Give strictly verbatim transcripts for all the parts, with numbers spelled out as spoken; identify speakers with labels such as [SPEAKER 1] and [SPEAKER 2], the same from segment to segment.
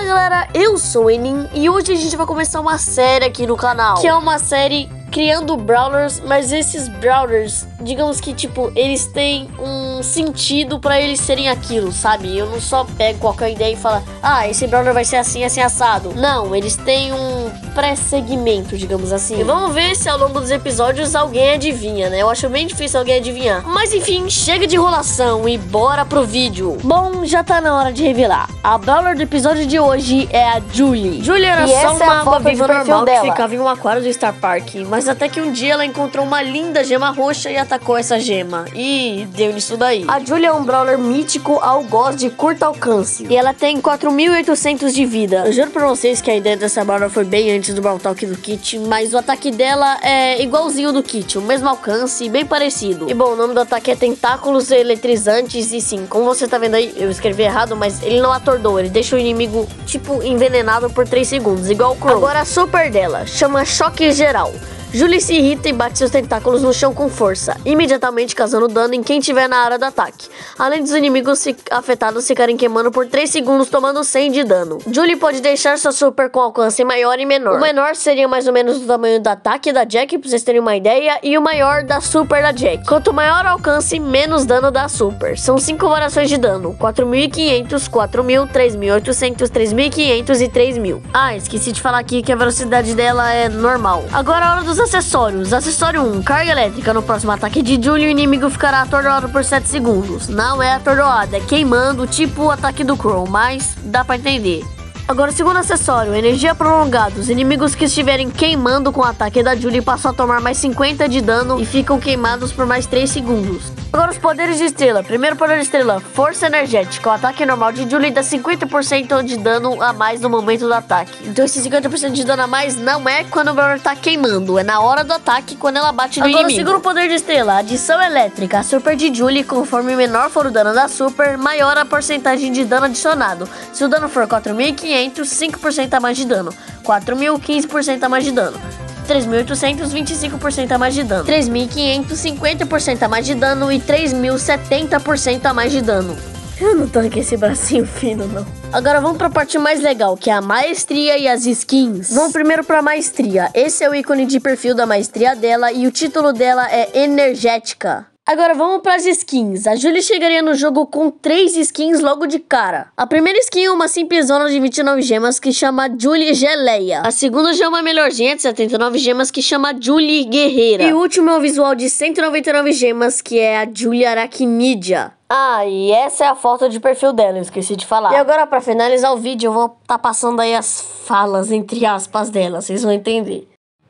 [SPEAKER 1] Fala galera, eu sou o Enin e hoje a gente vai começar uma série aqui no canal, que é uma série criando brawlers, mas esses brawlers, digamos que tipo, eles têm um sentido pra eles serem aquilo, sabe? Eu não só pego qualquer ideia e falo, ah, esse brawler vai ser assim, assim, assado. Não, eles têm um pré-segmento, digamos assim. E vamos ver se ao longo dos episódios alguém adivinha, né? Eu acho bem difícil alguém adivinhar. Mas enfim, chega de enrolação e bora pro vídeo. Bom, já tá na hora de revelar. A brawler do episódio de hoje é a Julie. Julie era
[SPEAKER 2] e
[SPEAKER 1] só uma
[SPEAKER 2] é
[SPEAKER 1] água viva normal
[SPEAKER 2] dela.
[SPEAKER 1] que ficava em um aquário do Star Park, mas até que um dia ela encontrou uma linda gema roxa e atacou essa gema. E deu nisso daí. A Julie é um brawler mítico algoz de curto alcance. E ela tem quatro mil e oitocentos de vida. Eu juro pra vocês que a ideia dessa brawler foi bem antes do Brawl Talk do Kit, mas o ataque dela é igualzinho do Kit, o mesmo alcance, bem parecido. E bom, o nome do ataque é Tentáculos Eletrizantes e sim, como você tá vendo aí, eu escrevi errado, mas ele não atordou, ele deixa o inimigo, tipo, envenenado por três segundos, igual o Crow. Agora a super dela chama Choque Geral. Julie se irrita e bate seus tentáculos no chão com força, imediatamente causando dano em quem estiver na área do ataque, além dos inimigos afetados ficarem queimando por três segundos, tomando cem de dano. Julie pode deixar sua super com alcance maior e menor. O menor seria mais ou menos do tamanho do ataque da Jack, pra vocês terem uma ideia, e o maior da super da Jack. Quanto maior o alcance, menos dano da super. São cinco variações de dano, quatro mil e quinhentos, quatro mil, três mil e oitocentos, três mil e quinhentos e três mil. Ah, esqueci de falar aqui que a velocidade dela é normal. Agora a hora dos acessórios. Acessório um, carga elétrica. No próximo ataque de Julie, o inimigo ficará atordoado por sete segundos. Não é atordoado, é queimando, tipo o ataque do Crow, mas dá pra entender. Agora o segundo acessório, energia prolongada. Os inimigos que estiverem queimando com o ataque da Julie passam a tomar mais cinquenta de dano e ficam queimados por mais três segundos. Agora os poderes de estrela. Primeiro poder de estrela, força energética. O ataque normal de Julie dá cinquenta por cento de dano a mais no momento do ataque. Então esse cinquenta por cento de dano a mais não é quando o brawler tá queimando, é na hora do ataque, quando ela bate no Agora, inimigo. Agora o segundo poder de estrela, adição elétrica. A super de Julie, conforme menor for o dano da super, maior a porcentagem de dano adicionado. Se o dano for quatro mil e quinhentos, cinco por cento a mais de dano. quatro mil, quinze por cento a mais de dano. três mil e oitocentos, vinte e cinco por cento a mais de dano. três mil e quinhentos, cinquenta por cento a mais de dano. E três mil, setenta por cento a mais de dano. Eu não tô com esse bracinho fino, não. Agora vamos pra parte mais legal, que é a maestria e as skins. Vamos primeiro pra maestria. Esse é o ícone de perfil da maestria dela e o título dela é Energética. Agora vamos para as skins. A Julie chegaria no jogo com três skins logo de cara. A primeira skin é uma simplesona de vinte e nove gemas que chama Julie Geleia. A segunda já é uma melhorzinha de setenta e nove gemas que chama Julie Guerreira. E o último é um visual de cento e noventa e nove gemas que é a Julie Aracnídea. Ah, e essa é a foto de perfil dela, eu esqueci de falar. E agora para finalizar o vídeo eu vou estar tá passando aí as falas entre aspas dela, vocês vão entender.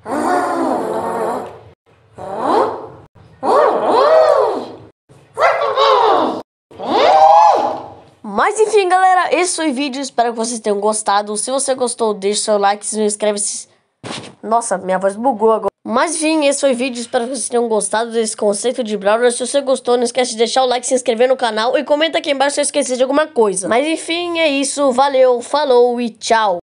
[SPEAKER 1] Mas enfim, galera, esse foi o vídeo, espero que vocês tenham gostado. Se você gostou, deixa seu like, se inscreve se... Nossa, minha voz bugou agora. Mas enfim, esse foi o vídeo, espero que vocês tenham gostado desse conceito de brawler. Se você gostou, não esquece de deixar o like, se inscrever no canal e comenta aqui embaixo se eu esqueci de alguma coisa. Mas enfim, é isso, valeu, falou e tchau.